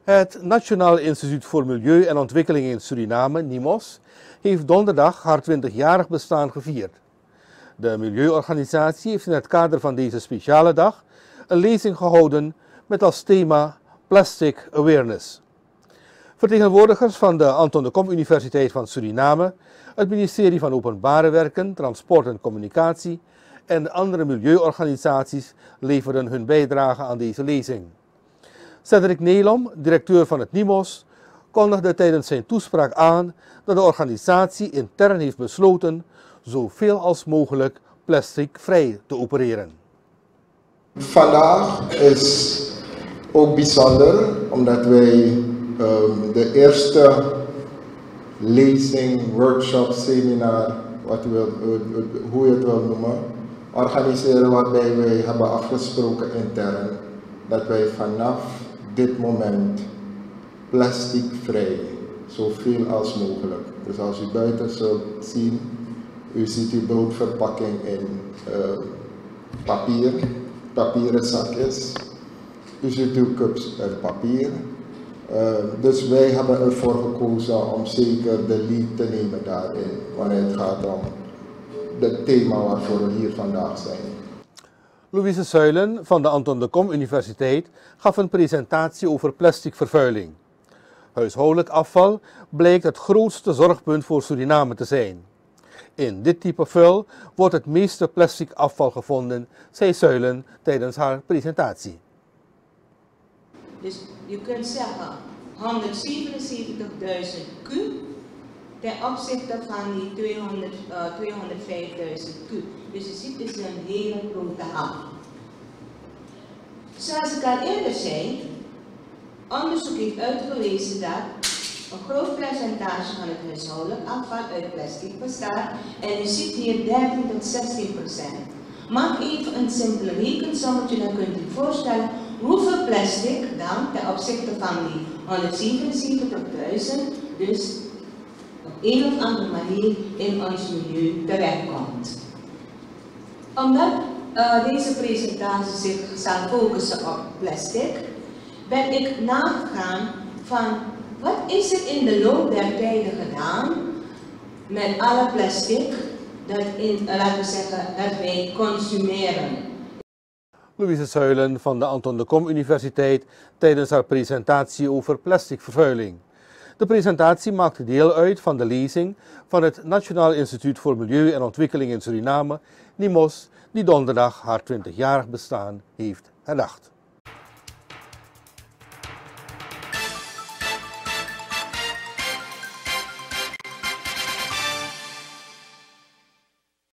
Het Nationaal Instituut voor Milieu en Ontwikkeling in Suriname, NIMOS, heeft donderdag haar 20-jarig bestaan gevierd. De milieuorganisatie heeft in het kader van deze speciale dag een lezing gehouden met als thema Plastic Awareness. Vertegenwoordigers van de Anton de Kom Universiteit van Suriname, het ministerie van Openbare Werken, Transport en Communicatie en andere milieuorganisaties leverden hun bijdrage aan deze lezing. Cedric Nelom, directeur van het NIMOS, kondigde tijdens zijn toespraak aan dat de organisatie intern heeft besloten zoveel als mogelijk plasticvrij te opereren. Vandaag is ook bijzonder omdat wij de eerste lezing, workshop, seminar, hoe je het wil noemen, organiseren waarbij wij hebben afgesproken intern dat wij vanaf dit moment plasticvrij, zoveel als mogelijk. Dus als u buiten zult zien, u ziet uw broodverpakking in papieren zakjes. U ziet uw cups in papier. Dus wij hebben ervoor gekozen om zeker de lead te nemen daarin, wanneer het gaat om het thema waarvoor we hier vandaag zijn. Louise Suilen van de Anton de Kom Universiteit gaf een presentatie over plasticvervuiling. Huishoudelijk afval blijkt het grootste zorgpunt voor Suriname te zijn. In dit type vuil wordt het meeste plastic afval gevonden, zei Suilen tijdens haar presentatie. Dus je kunt zeggen 177.000 kub ten opzichte van die 205.000 kub. Dus je ziet, het is een hele grote hap. Zoals ik al eerder zei, onderzoek heeft uitgewezen dat een groot percentage van het huishoudelijk afval uit plastic bestaat en u ziet hier 13 tot 16%. Maak even een simpele rekensommetje, dan kunt u voorstellen hoeveel plastic dan ten opzichte van die 177.000 dus op een of andere manier in ons milieu terechtkomt. Omdat deze presentatie zich zal focussen op plastic, ben ik nagegaan van wat is er in de loop der tijden gedaan met alle plastic dat, laten we zeggen, dat wij consumeren. Louise Suilen van de Anton de Kom Universiteit tijdens haar presentatie over plasticvervuiling. De presentatie maakte deel uit van de lezing van het Nationaal Instituut voor Milieu en Ontwikkeling in Suriname, NIMOS, die donderdag haar 20-jarig bestaan heeft herdacht.